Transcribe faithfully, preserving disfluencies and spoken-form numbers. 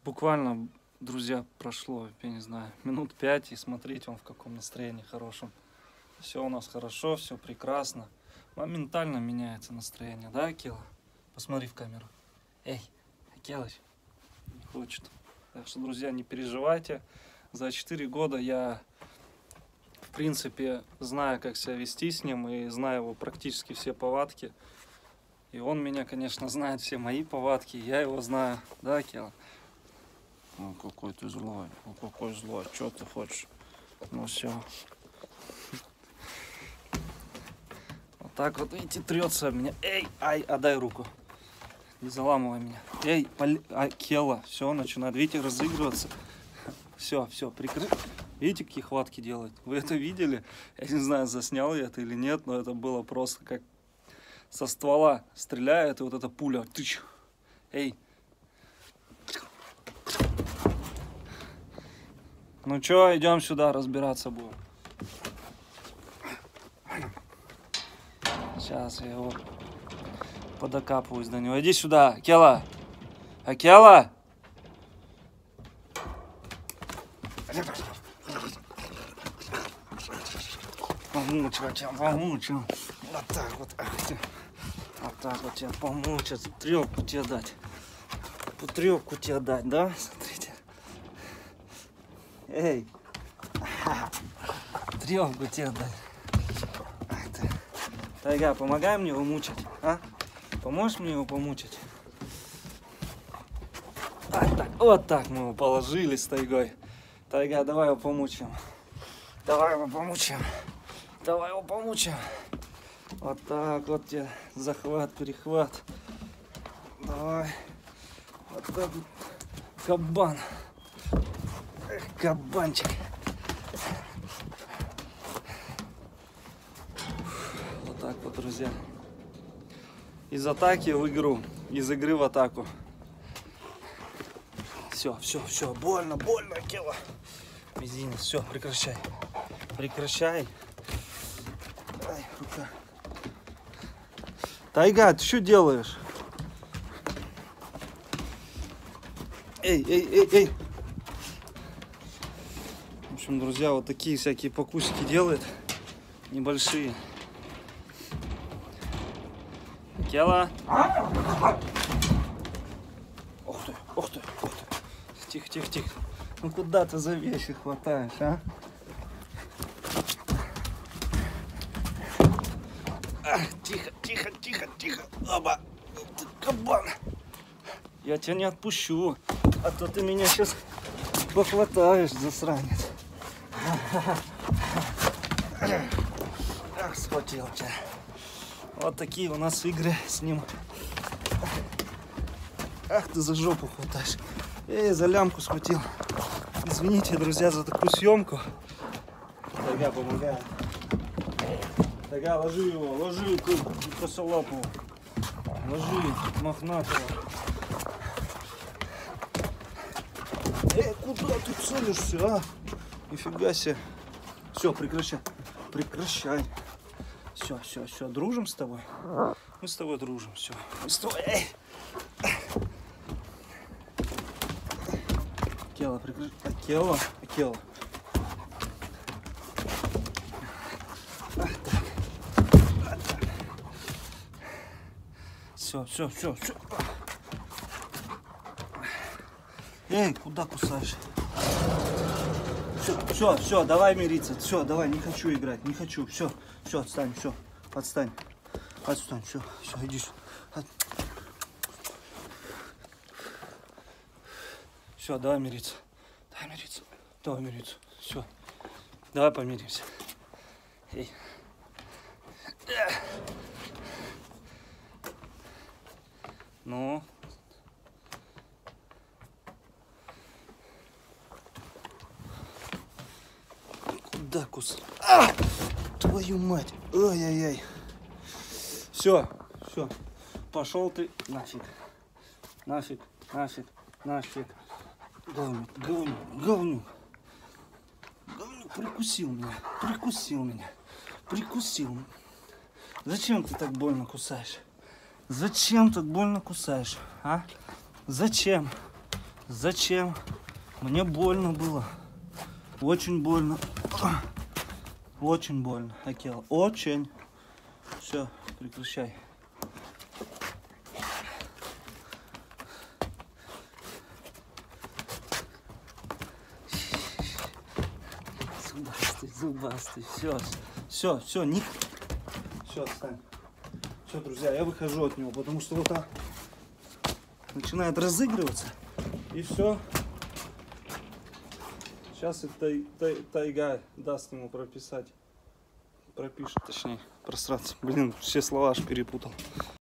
Буквально, друзья, прошло, я не знаю, минут пять, и смотрите, он в каком настроении хорошем. Все у нас хорошо, все прекрасно. Моментально меняется настроение, да, Акела? Посмотри в камеру. Эй, Акелыч, не хочет. Так что, друзья, не переживайте. За четыре года я, в принципе, знаю, как себя вести с ним, и знаю его практически все повадки. И он меня, конечно, знает все мои повадки, я его знаю, да, Акела? Ну, какой ты злой, ну, какой злой, что ты хочешь? Ну, все. Вот так вот, видите, трется об меня. Эй, ай, отдай руку. Не заламывай меня. Эй, поли... Акела, все, начинает, видите, разыгрываться. Все, все, прикрыть. Видите, какие хватки делает? Вы это видели? Я не знаю, заснял я это или нет, но это было просто как со ствола стреляет, и вот эта пуля. Тыч. Эй. Ну чё, идем сюда, разбираться будем. Сейчас я его подокапываюсь до него. Иди сюда, Акела. Акела! Помучил тебя, помучил. Вот так вот. Вот так вот тебя помучить. Трёпку тебе дать. Трёпку тебе дать, да? Смотрите. Эй. Трёпку тебе дать. Тайга, помогай мне его мучить, а? Поможешь мне его помучить? Вот так, вот так мы его положили с Тайгой. Тайга, давай его помучим. Давай его помучим. Давай его помучим. Вот так вот тебе захват, перехват. Давай. Вот так вот. Кабан. Эх, кабанчик. Вот так вот, друзья. Из атаки в игру. Из игры в атаку. Все, все, все. Больно, больно, Акела. Мизинец, все, прекращай. Прекращай. Ай, рука. Тайга, ты что делаешь? Эй, эй, эй, эй. В общем, друзья, вот такие всякие покусики делает. Небольшие. Акела. Ух ты, ух ты, ух ты. Тихо, тихо, тихо. Ну куда ты за вещи хватаешь, а? Ах, тихо, тихо, тихо, тихо. Оба. Ты кабан. Я тебя не отпущу. А то ты меня сейчас похватаешь, засранец. Ах, схватил тебя. Вот такие у нас игры с ним. Ах, ты за жопу хватаешь. Эй, за лямку схватил. Извините, друзья, за такую съемку. Тайга помогает. Тайга, ложи его, ложи косолапу. Ложи мохнатого. Эй, куда ты целишься, а? Нифига себе. Все, прекращай. Прекращай. Все, все, все. Дружим с тобой? Мы с тобой дружим. Все. Мы с тобой. Эй. Акела, прекращай. Акела, Акела. Все, все, все, все. Эй, куда кусаешь? Все, все, все, давай мириться. Все, давай, не хочу играть, не хочу. Все, все, отстань, все, отстань. Отстань, все, все, иди сюда. Все, давай мириться. Давай мириться. Давай мириться. Все. Давай помиримся. Эй. Ну. Куда кус? А! Твою мать. Ай-яй-яй. Все, все. Пошел ты нафиг. Нафиг, нафиг, нафиг. Говнюк, говнюк, говнюк. Говнюк прикусил меня. Прикусил меня. Прикусил. Зачем ты так больно кусаешь? Зачем так больно кусаешь, а? Зачем? Зачем? Мне больно было. Очень больно. Очень больно, Акела. Очень. Все, прекращай. Зубастый, зубастый. Все, все, все, не... Все, отстань. Все, друзья, я выхожу от него, потому что вот так начинает разыгрываться. И все. Сейчас и тай, тай, тайга даст ему прописать. Пропишет, точнее, просраться. Блин, все слова аж перепутал.